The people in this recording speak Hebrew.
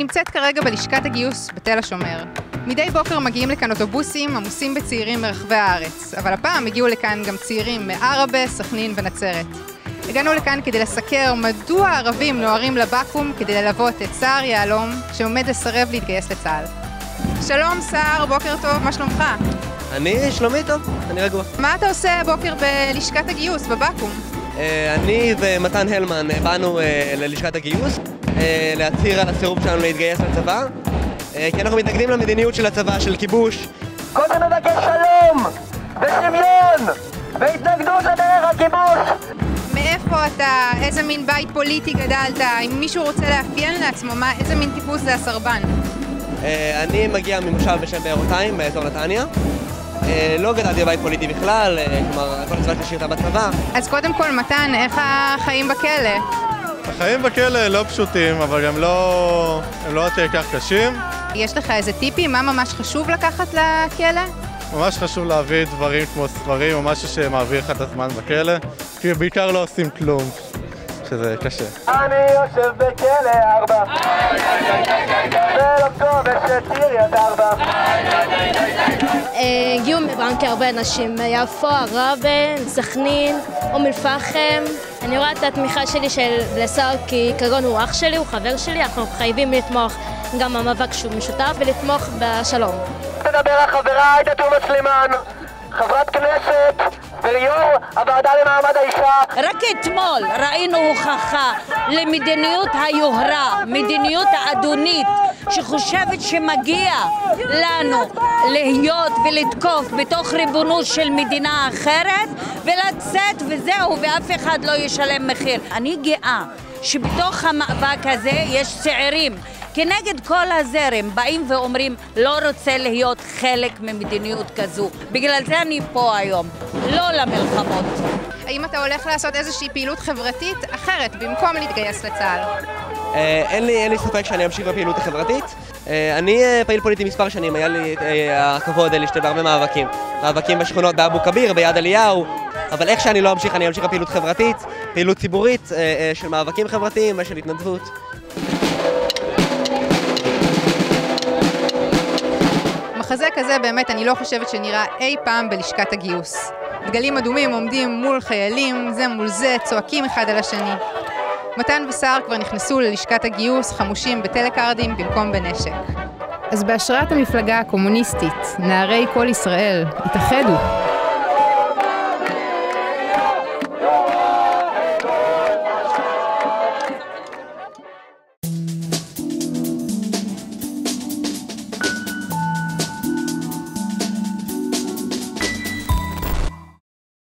נמצאת כרגע בלשכת הגיוס בתל השומר. מדי בוקר מגיעים לכאן אוטובוסים עמוסים בצעירים מרחבי הארץ, אבל הפעם הגיעו לכאן גם צעירים מעראבה, סכנין ונצרת. הגענו לכאן כדי לסקר מדוע הערבים נוהרים לבקו"ם כדי ללוות את סער יהלום שעומד לסרב להתגייס לצה"ל. שלום סער, בוקר טוב, מה שלומך? אני שלומי טוב, אני רגוע. מה אתה עושה הבוקר בלשכת הגיוס בבקו"ם? אני ומתן הלמן באנו ללשכת הגיוס להצהיר על הסירוב שלנו להתגייס לצבא, כי אנחנו מתנגדים למדיניות של הצבא, של כיבוש. קודם מבקש שלום ושוויון והתנגדות לדרך הכיבוש. מאיפה אתה? איזה מין בית פוליטי גדלת? אם מישהו רוצה לאפיין לעצמו, איזה מין טיפוס זה הסרבן? אני מגיע ממושב בשם בארותיים, באזור נתניה. לא גדלתי בבית פוליטי בכלל, כלומר, כל הצבא שלי שירתה בצבא. אז קודם כל, מתן, איך החיים בכלא? החיים בכלא לא פשוטים, אבל הם לא יותר כך קשים. יש לך איזה טיפים? מה ממש חשוב לקחת לכלא? ממש חשוב להביא דברים כמו ספרים או משהו שמעביר לך את הזמן בכלא, כי בעיקר לא עושים כלום, שזה קשה. אני יושב בכלא 4 ולא כובש את עיריית 4. הגיעו מבנק הרבה אנשים, יפו, עראבה, סכנין, אום אל-פחם. אני רואה את התמיכה שלי לסער כי כגון הוא אח שלי, הוא חבר שלי, אנחנו חייבים לתמוך גם במאבק שהוא משותף ולתמוך בשלום. תדבר החברה עאידה תומא סלימאן, חברת כנסת ויו"ר הוועדה למעמד האישה. רק אתמול ראינו הוכחה למדיניות היוהרה, מדיניות האדונית שחושבת שמגיע לנו להיות ולתקוף בתוך ריבונות של מדינה אחרת ולצאת וזהו ואף אחד לא ישלם מחיר. אני גאה שבתוך המאבק הזה יש צעירים כנגד כל הזרם באים ואומרים לא רוצה להיות חלק ממדיניות כזו. בגלל זה אני פה היום, לא למלחמות. האם אתה הולך לעשות איזושהי פעילות חברתית אחרת במקום להתגייס לצה"ל? אין לי ספק שאני אמשיך בפעילות החברתית. אני פעיל פוליטי מספר שנים, היה לי הכבוד להשתתף בהרבה מאבקים בשכונות באבו כביר, ביד אליהו, אבל איך שאני לא אמשיך, אני אמשיך בפעילות חברתית, פעילות ציבורית של מאבקים חברתיים ושל התנדבות. מחזה כזה באמת אני לא חושבת שנראה אי פעם בלשכת הגיוס. דגלים אדומים עומדים מול חיילים, זה מול זה, צועקים אחד על השני. מתן וסער כבר נכנסו ללשכת הגיוס חמושים בטלקארדים במקום בנשק. אז בהשראת המפלגה הקומוניסטית, נערי כל ישראל, התאחדו.